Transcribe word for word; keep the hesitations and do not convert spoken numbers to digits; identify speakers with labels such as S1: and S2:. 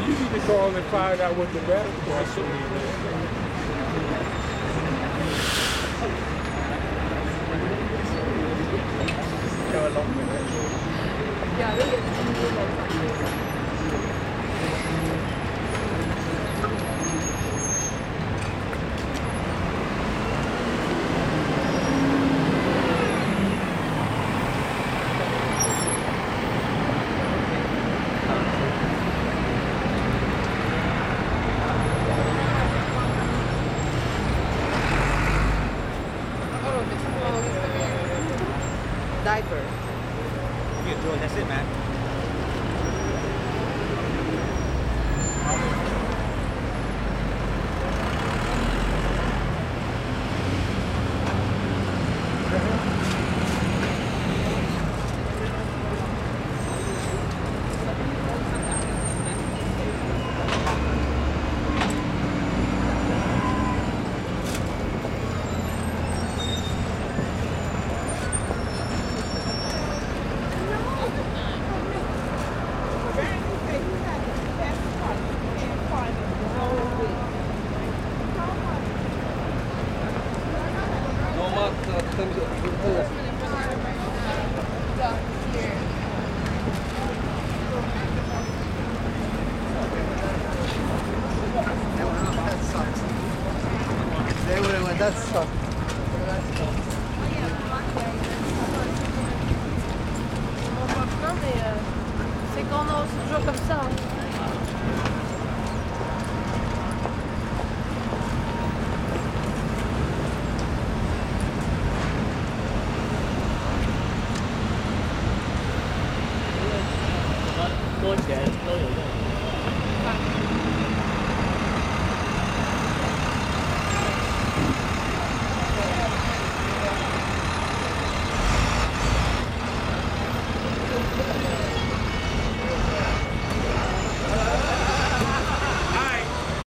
S1: you need to call and find out what the better question
S2: Ja, dat is diaper.
S3: You can do it, that's it, man.
S4: That sucks.
S2: Non mais euh, c'est quand on c'est toujours comme ça. Hein.